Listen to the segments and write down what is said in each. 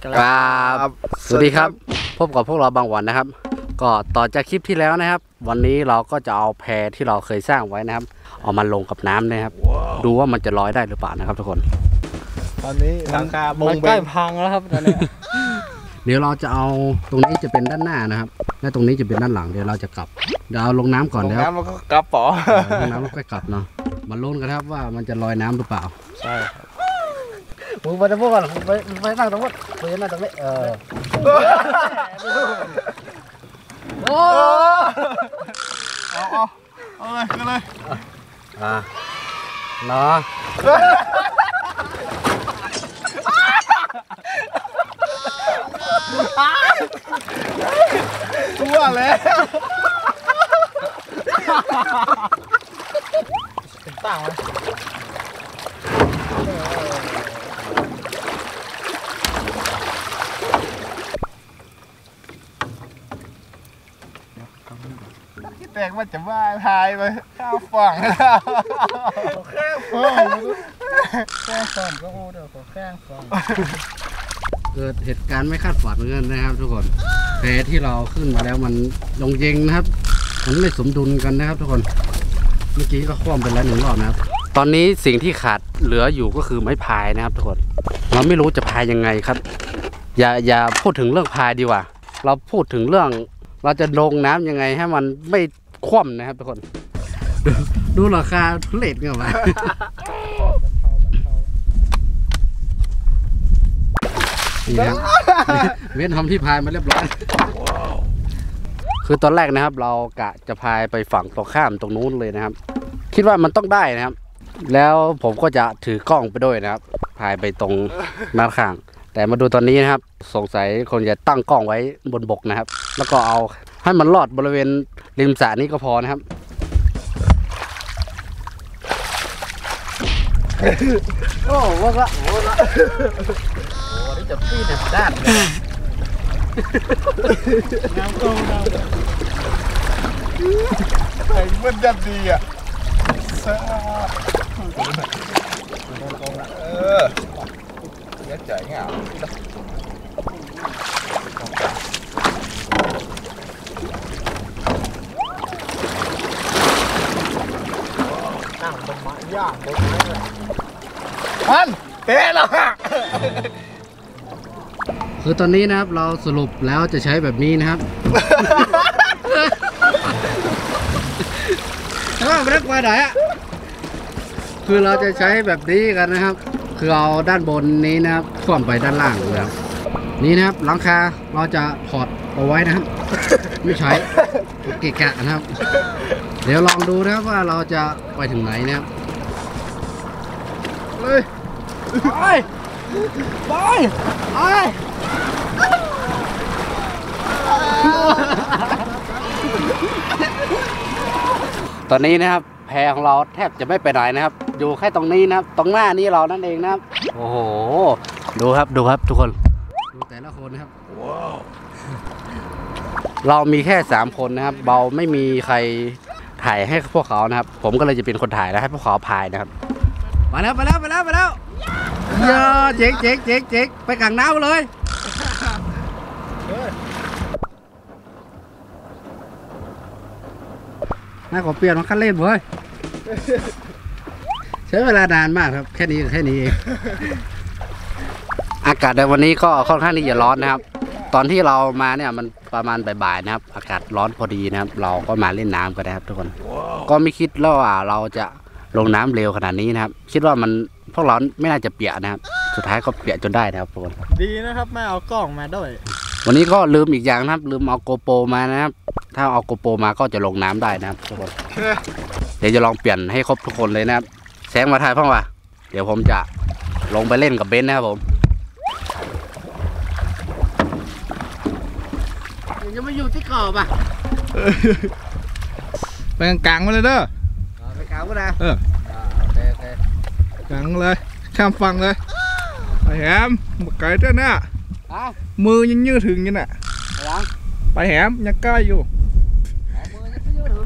ครับสวัสดีครับพบกับพวกเราบางวันนะครับก็ต่อจากคลิปที่แล้วนะครับวันนี้เราก็จะเอาแพที่เราเคยสร้างไว้นะครับเอามาลงกับน้ำนะครับ ดูว่ามันจะลอยได้หรือเปล่านะครับทุกคนตอนนี้หลังคามันใกล้พังแล้วครับตอนนี้เดี๋ยวเราจะเอาตรงนี้จะเป็นด้านหน้านะครับและตรงนี้จะเป็นด้านหลังเดี๋ยวเราจะกลับเดี๋ยวเอาลงน้ำก่อนแล้วน้ำมันก็กลับป๋อลงน้ำแล้วก็กลับเนาะมาลุ้นกันครับว่ามันจะลอยน้ำหรือเปล่าใช่มึงไปจะพูดก่อนไปนั่งตรงนู้นไปนั่งตรงนี้โอ้เอาเลยกันเลยเนาะทั่วแล้วเป็นตั้งเลยแตกว่าจะว่าพายไปข้าวฝั่งแข้งฝั่งก็โอ้เดี๋ยวขอแข้งฝั่งเกิดเหตุการณ์ไม่คาดฝันเหมือนกันนะครับทุกคนแพที่เราขึ้นมาแล้วมันลงเย็งนะครับมันไม่สมดุลกันนะครับทุกคนเมื่อกี้ก็คว่ำไปแล้ว1 รอบนะครับตอนนี้สิ่งที่ขาดเหลืออยู่ก็คือไม้พายนะครับทุกคนเราไม่รู้จะพายยังไงครับอย่าพูดถึงเรื่องพายดีกว่าเราพูดถึงเรื่องเราจะลงน้ำยังไงให้มันไม่คว่ำนะครับทุกคนดูราคาทุเรศเงี้ยวะนี่ครับเว้นทำที่พายมาเรียบร้อยคือตอนแรกนะครับเรากะจะพายไปฝั่งตรงข้ามตรงนู้นเลยนะครับคิดว่ามันต้องได้นะครับแล้วผมก็จะถือกล้องไปด้วยนะครับพายไปตรงด้านข้างแต่มาดูตอนนี้นะครับสงสัยคนจะตั้งกล้องไว้บนบกนะครับแล้วก็เอาให้มันลอดบริเวณริมสระนี้ก็พอนะครับโอ้วละโอ้นี่จะปีนแบบด้านเลยน้ำโตน้ำใส่มันจะดีอ่ะเยอะใจเงี้ยนั่งบนไม้ย่างบนไม้เลยมันเตะแล้วฮะคือตอนนี้นะครับเราสรุปแล้วจะใช้แบบนี้นะครับไม่ได้ไปไหนอ่ะคือเราจะใช้แบบนี้กันนะครับคือเอาด้านบนนี้นะครับคว่ำไปด้านล่างเลยครับนี่นะครับหลังคาเราจะถอดเอาไว้นะครับไม่ใช้เกะกะนะครับเดี๋ยวลองดูนะครับว่าเราจะไปถึงไหนนะครับไปตอนนี้นะครับแพของเราแทบจะไม่ไปไหนนะครับอยู่แค่ตรงนี้นะครับตรงหน้านี้เรานั่นเองนะครับโอ้โหดูครับทุกคนดูแต่ละคนนะครับเรามีแค่3 คนนะครับเราไม่มีใครถ่ายให้พวกเขานะครับผมก็เลยจะเป็นคนถ่ายแล้วให้พวกเขาพายนะครับมาแล้วเยอะเจ๊กไปกลางน้ำเลยน่าขอเปลี่ยนมาคันเล่นเว้ยใช้เวลานานมากครับแค่นี้เองอากาศในวันนี้ก็ค่อนข้างที่จะร้อนนะครับตอนที่เรามาเนี่ยมันประมาณบ่ายๆนะครับอากาศร้อนพอดีนะครับเราก็มาเล่นน้ำกันนะครับทุกคนก็ไม่คิดว่าเราจะลงน้ำเร็วขนาดนี้นะครับคิดว่ามันพวกเราไม่น่าจะเปียกนะครับสุดท้ายก็เปียกจนได้นะครับทุกคนดีนะครับไม่เอากล้องมาด้วยวันนี้ก็ลืมอีกอย่างนะครับลืมเอาโกโปรมานะครับถ้าเอาโกโปรมาก็จะลงน้ำได้นะครับทุกคนเดี๋ยวจะลองเปลี่ยนให้ครบทุกคนเลยนะครับแสงมาถ่ายพ่อว่ะเดี๋ยวผมจะลงไปเล่นกับเบนซ์นะครับผมยังไม่อยู่ที่กรอบอ่ะไปกลางมาเลยเด้อไปกลางมานะโอเคกลางเลยข้ามฝั่งเลยไปแหมไก่เจ้าเนี่ยมือยังยืดถึงยังน่ะไปแหมยังใกล้อยู่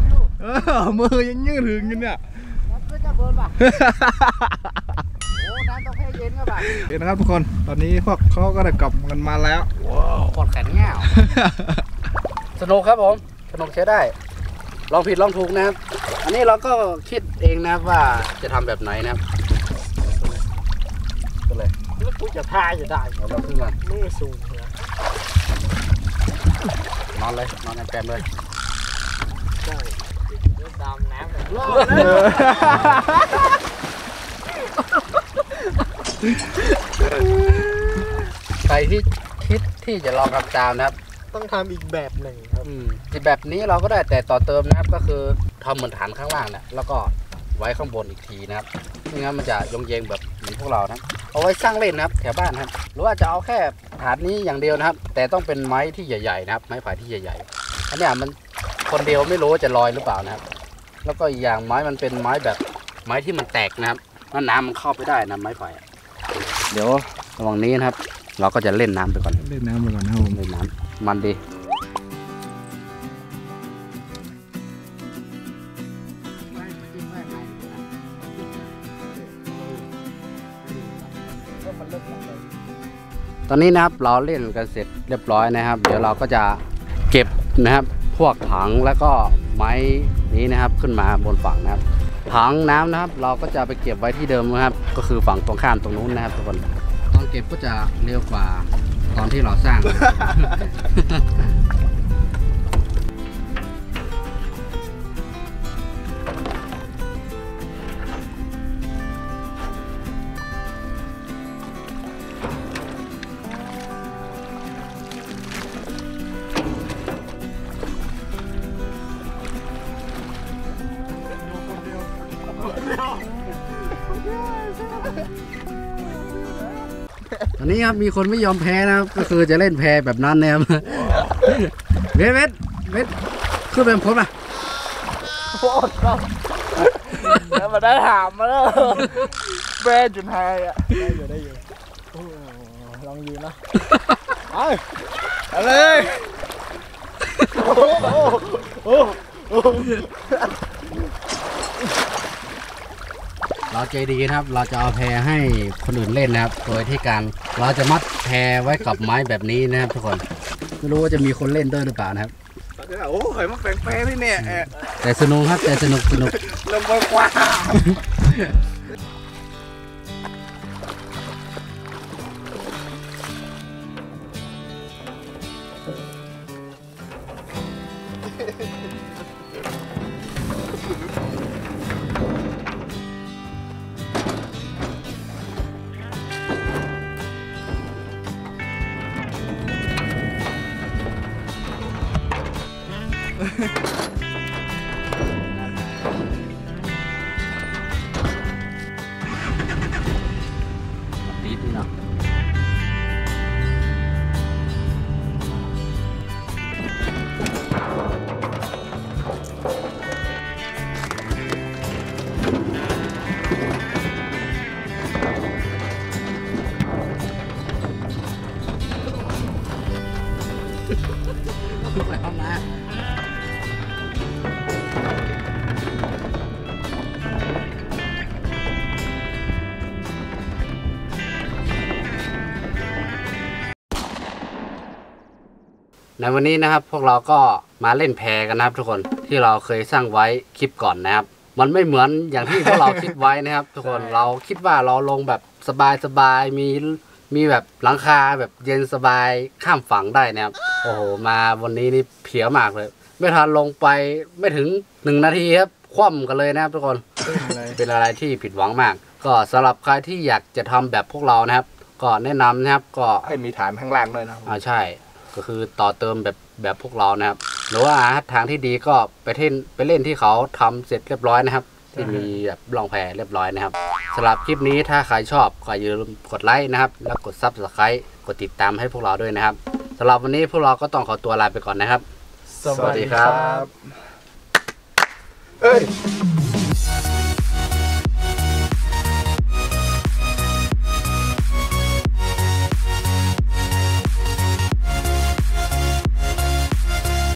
มือยังยืดถึงยังเนี่ยโอ้น้ำต้องให้เย็นก็แบบเห็นนะครับทุกคนตอนนี้พวกเขาก็ได้กลับกันมาแล้วปวดแขนง่าวสนุกครับผมสนุกใช้ได้ลองผิดลองถูกนะครับอันนี้เราก็คิดเองนะครับว่าจะทำแบบไหนนะครับก็เลยแล้วกูจะพายจะได้เราขึ้นมามือสูงนะนอนเลยนอนในแปมเลยใช่เดี๋ยวดำน้ำกันรอดใครที่คิดที่จะลองทำตามนะครับต้องทำอีกแบบหนึ่งครับที่แบบนี้เราก็ได้แต่ต่อเติมนะครับก็คือทำเหมือนฐานข้างล่างเนี่ยแล้วก็ไว้ข้างบนอีกทีนะครับไม่งั้นมันจะยงเยงแบบเหมือนพวกเรานะครับเอาไว้สร้างเล่นนะครับแถวบ้านนะครับหรือว่าจะเอาแค่ฐานนี้อย่างเดียวนะครับ แต่ต้องเป็นไม้ที่ใหญ่ๆนะครับไม้ไผ่ที่ใหญ่ๆอันเนี้ยมันคนเดียวไม่รู้ว่าจะลอยหรือเปล่านะครับ แล้วก็อีกอย่างไม้มันเป็นไม้แบบไม้ที่มันแตกนะครับแล้วน้ำมันเข้าไปได้นะไม้ไผ่อะเดี๋ยวระหว่างนี้นะครับ เราก็จะเล่นน้ำไปก่อนเล่นน้ำไปก่อนนะครับผมเล่นน้ำมันดีตอนนี้นะครับเราเล่นกันเสร็จเรียบร้อยนะครับ เดี๋ยวเราก็จะเก็บนะครับพวกถังแล้วก็ไม้นี้นะครับขึ้นมาบนฝั่งนะครับถังน้ำนะครับ เราก็จะไปเก็บไว้ที่เดิมนะครับ ก็คือฝั่งตรงข้ามตรงนู้นนะครับทุกคนตอนเก็บก็จะเร็วกว่าตอนที่เราสร้าง ตอนนี้ครับมีคนไม่ยอมแพ้นะครับ ก็คือจะเล่นแพแบบนั้นนะครับ เวทขึ้นเป็นผมอ่ะโอ้โหแล้วมาได้ถามมาแล้วแบรจุนไฮอ่ะได้อยู่โอ้ลองยืนนะเอาเลยโอ้เราใจดีนะครับ เราจะเอาแพให้คนอื่นเล่นนะครับ โดยที่การเราจะมัดแพไว้กับไม้แบบนี้นะครับทุกคน ไม่รู้ว่าจะมีคนเล่นด้วยหรือเปล่านะครับโอ้ยมาแปลงที่เนี่ยแต่สนุกครับแต่สนุกเริ่มกว่าดีดีเนาะไปห้องน้ำในวันนี้นะครับพวกเราก็มาเล่นแพกันนะครับทุกคนที่เราเคยสร้างไว้คลิปก่อนนะครับ มันไม่เหมือนอย่างที่พวกเราคิดไว้นะครับ ทุกคนเราคิดว่าเราลงแบบสบายมีแบบหลังคาแบบเย็นสบายข้ามฝั่งได้นะครับโอ้โหมาวันนี้นี่เพี้ยมากเลย ไม่ทันลงไปไม่ถึง1 นาทีครับคว่ำกันเลยนะครับทุกคน เป็นอะไรที่ผิดหวังมาก ก็สำหรับใครที่อยากจะทำแบบพวกเรานะครับ ก็แนะนำนะครับก็ให้มีฐานข้างล่างด้วยนะครับใช่ก็คือต่อเติมแบบพวกเรานะครับ หรือว่าทางที่ดีก็ไปเล่นที่เขาทำเสร็จเรียบร้อยนะครับ ที่มีแบบรองแพเรียบร้อยนะครับสำหรับคลิปนี้ถ้าใครชอบก็อย่าลืมกดไลค์นะครับแล้วกด Subscribe กดติดตามให้พวกเราด้วยนะครับสำหรับวันนี้พวกเราก็ต้องขอตัวลาไปก่อนนะครับสวัสดีครับเอ้ย